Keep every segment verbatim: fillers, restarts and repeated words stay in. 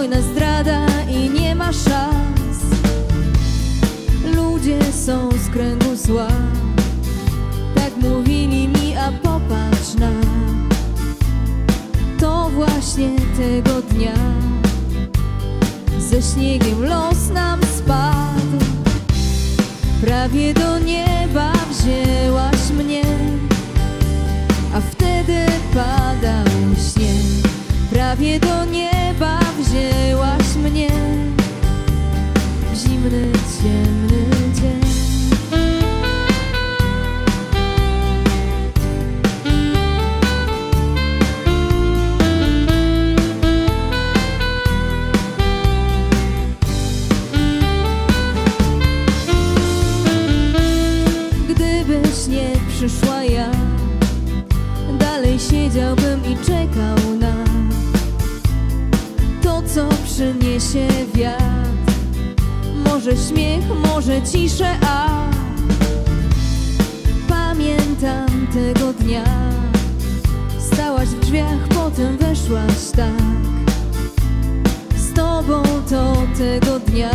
Wojna, zdrada i nie ma szans. Ludzie są z kręgu zła, tak mówili mi, a popatrz na to właśnie tego dnia. Ze śniegiem los nam spadł, prawie do nieba wzięłaś mnie, a wtedy padał śnieg. Prawie do nieba wzięłaś mnie w zimny, ciemny dzień. Gdybyś nie przyszła, ja dalej siedziałbym i czekał na to, co przyniesie wiatr. Może śmiech, może ciszę, a pamiętam tego dnia. Stałaś w drzwiach, potem weszłaś tak. Z tobą to tego dnia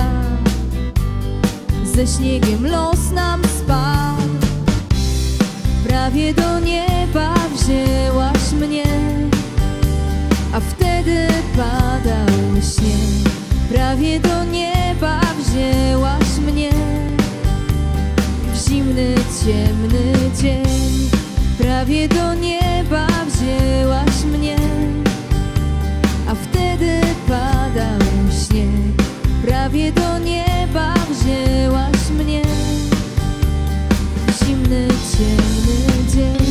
ze śniegiem los nam spadł. Prawie do nieba wzięłaś mnie, a wtedy padał śnieg. Prawie do nieba wzięłaś mnie w zimny, ciemny dzień. Prawie do nieba wzięłaś mnie, a wtedy padał śnieg. Prawie do nieba wzięłaś mnie w zimny, ciemny dzień.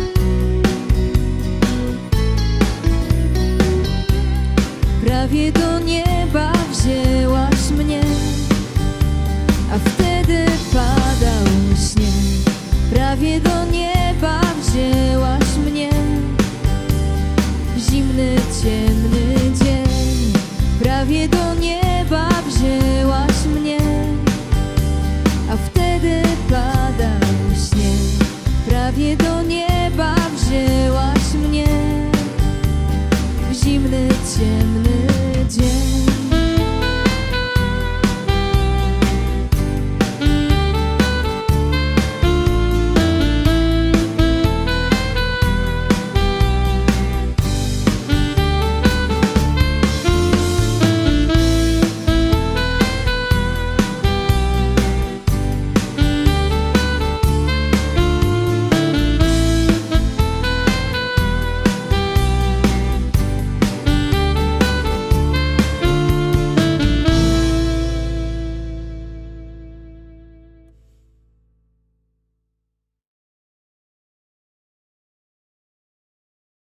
Prawie do